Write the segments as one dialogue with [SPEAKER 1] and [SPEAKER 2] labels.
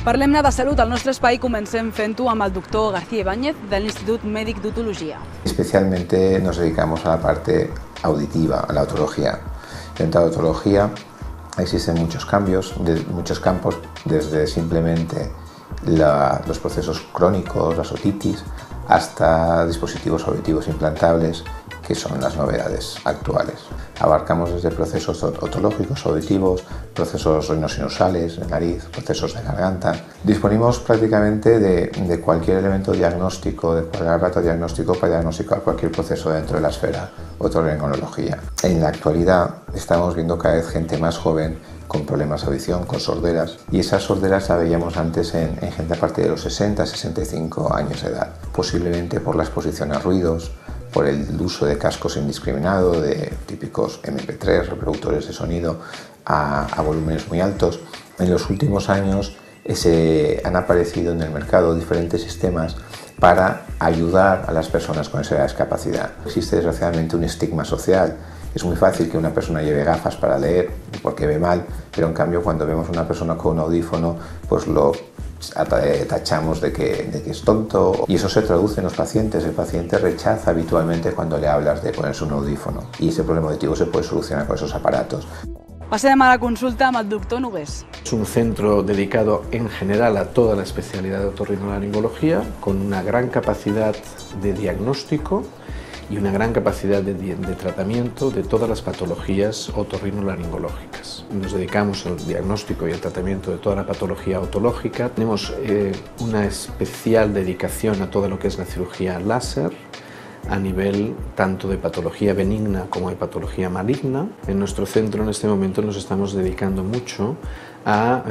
[SPEAKER 1] Parlem-ne de salut. Al nostre espai comencem fent-ho amb el doctor García Ibáñez del Institut Mèdic d'Otologia.
[SPEAKER 2] Especialmente nos dedicamos a la parte auditiva, a la otología. Dentro de la otología existen muchos cambios, muchos campos, desde simplemente los procesos crónicos, las otitis, hasta dispositivos auditivos implantables, que son las novedades actuales. Abarcamos desde procesos otológicos, auditivos, procesos rinosinusales, de nariz, procesos de garganta. Disponemos prácticamente de cualquier elemento diagnóstico, de cualquier aparato diagnóstico para diagnosticar cualquier proceso dentro de la esfera otorrinolaringología. En la actualidad estamos viendo cada vez gente más joven con problemas de audición, con sorderas, y esas sorderas la veíamos antes en gente a partir de los 60-65 años de edad, posiblemente por la exposición a ruidos, por el uso de cascos indiscriminado, de típicos MP3, reproductores de sonido a volúmenes muy altos. En los últimos años han aparecido en el mercado diferentes sistemas para ayudar a las personas con esa discapacidad. Existe desgraciadamente un estigma social. Es muy fácil que una persona lleve gafas para leer porque ve mal, pero en cambio cuando vemos a una persona con un audífono, pues lo tachamos de que es tonto, y eso se traduce en los pacientes. El paciente rechaza habitualmente cuando le hablas de ponerse un audífono, y ese problema auditivo se puede solucionar con esos aparatos.
[SPEAKER 1] Passem a la consulta amb el doctor Nogués.
[SPEAKER 3] Es un centro dedicado en general a toda la especialidad de otorrinolaringología, con una gran capacidad de diagnóstico y una gran capacidad de tratamiento de todas las patologías otorrinolaringológicas. Nos dedicamos al diagnóstico y al tratamiento de toda la patología otológica. Tenemos una especial dedicación a todo lo que es la cirugía láser, a nivel tanto de patología benigna como de patología maligna. En nuestro centro en este momento nos estamos dedicando mucho a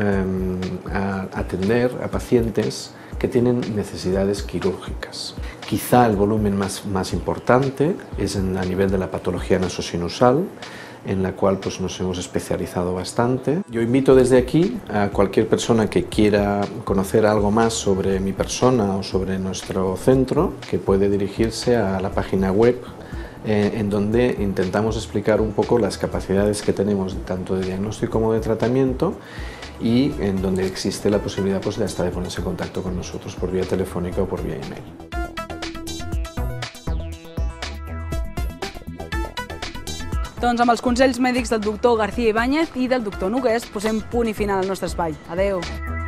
[SPEAKER 3] atender a pacientes que tienen necesidades quirúrgicas. Quizá el volumen más importante es a nivel de la patología nasosinusal, en la cual pues, nos hemos especializado bastante. Yo invito desde aquí a cualquier persona que quiera conocer algo más sobre mi persona o sobre nuestro centro, que puede dirigirse a la página web en donde intentamos explicar un poco las capacidades que tenemos tanto de diagnóstico como de tratamiento, y en donde existe la posibilidad pues, de hasta de ponerse en contacto con nosotros por vía telefónica o por vía email.
[SPEAKER 1] Doncs amb els consells mèdics del doctor García Ibáñez i del doctor Nogués posem punt i final al nostre espai. Adéu!